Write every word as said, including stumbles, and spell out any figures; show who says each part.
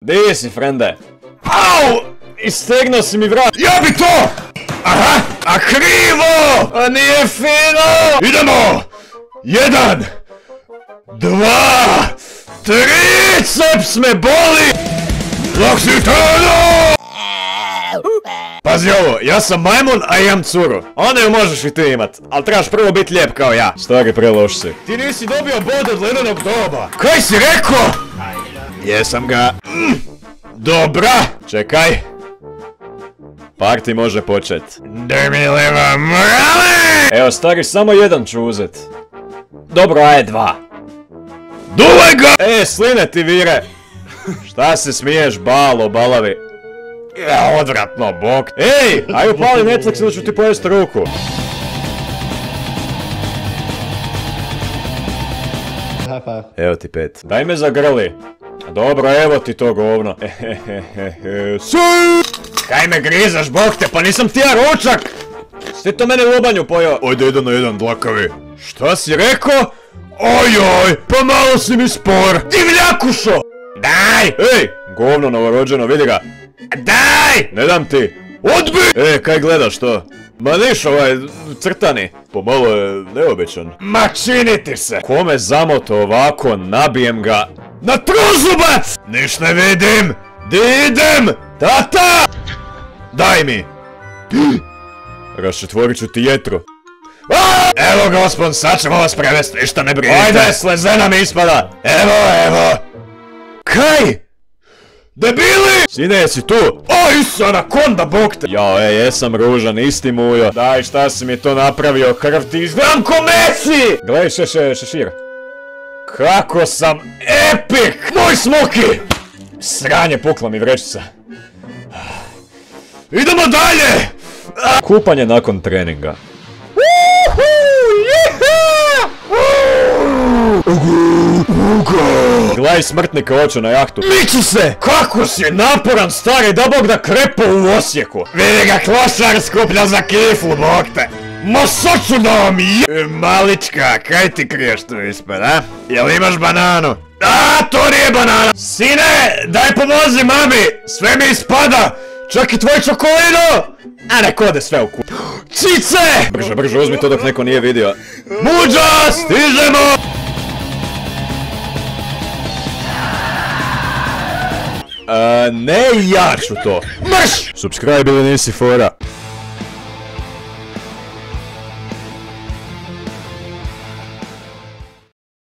Speaker 1: Di si, frende? Au! Istegnuo si mi vrat.
Speaker 2: Ja bi to! Aha! A krivo!
Speaker 1: A nije fino!
Speaker 2: Idemo! Jedan! Dva!
Speaker 1: Triceps me boli!
Speaker 2: Laksitano!
Speaker 1: Pazi ovo, ja sam majmun, a imam curu. Onda ju možeš i ti imat, ali trebaš prvo biti lijep kao ja. Stari, preloš si. Ti nisi dobio bod od ledenog doba.
Speaker 2: Kaj si rekao?
Speaker 1: Jesam ga. Mm. Dobra. Čekaj. Party može počet.
Speaker 2: Daj mi leva mrale!
Speaker 1: Evo stari, samo jedan ću uzet. Dobro, aj dva.
Speaker 2: Duvaj ga!
Speaker 1: E, sline ti vire. Šta se smiješ, balo, balavi?
Speaker 2: Ja, odvratno, bok.
Speaker 1: Ej, aj upali Netflix ili ću ti pojest ruku. Evo ti pet. Daj me zagrli. Dobro, evo ti to govno.
Speaker 2: Kaj me grizaš, bok te, pa nisam ti ja ručak!
Speaker 1: Si to mene u lobanju pojao.
Speaker 2: Ojde jedan na jedan, dlakavi.
Speaker 1: Šta si rekao?
Speaker 2: Ojoj, pa malo si mi spor. Divljakušo! Daj!
Speaker 1: Ej, govno novorođeno, vidi ga.
Speaker 2: Daj!
Speaker 1: Ne dam ti.
Speaker 2: Odbi!
Speaker 1: E, kaj gledaš to? Ma niš ovaj, crtani. Pomalo je neobičan.
Speaker 2: Ma čini ti se!
Speaker 1: Kome zamoto ovako, nabijem ga.
Speaker 2: Na trozubac! Niš ne vidim! Di idem? Tata! Daj mi!
Speaker 1: Raščetvorit ću ti jetru.
Speaker 2: Evo gospon, sad ćemo vas prevesti, ništa ne brinite.
Speaker 1: Ajde, slezena mi ispada.
Speaker 2: Evo, evo. Kaj? Debili!
Speaker 1: Sine, jesi tu?
Speaker 2: O, isu, anakonda, bog te!
Speaker 1: Jao, ej, jesam ružan, isti mujo. Daj, šta si mi to napravio, krv ti izgledam ko Messi! Gledaj, šeše, šešir. Kako sam epik!
Speaker 2: Moj smoki!
Speaker 1: Sranje, pukla mi vrećica.
Speaker 2: Idemo dalje!
Speaker 1: Kupanje nakon treninga. Gledaj smrtnika oču na jahtu.
Speaker 2: Miću se!
Speaker 1: Kako si naporan, stari, da bog da krepo u Osijeku.
Speaker 2: Vidi ga klošar skuplja za kiflu, bog te! Ma sad ću da vam je... Malička, kaj ti kriješ tu ispred, a? Jel imaš bananu? A, to nije banana! Sine, daj pomozi mami! Sve mi ispada! Čak i tvoj čokolino!
Speaker 1: A nek ode sve u ku...
Speaker 2: Cice!
Speaker 1: Brže, brže, uzmi to dok neko nije vidio.
Speaker 2: Muđa, stižemo!
Speaker 1: Eee, ne, ja ću to.
Speaker 2: Mrš!
Speaker 1: Subscribe ili nisi fora.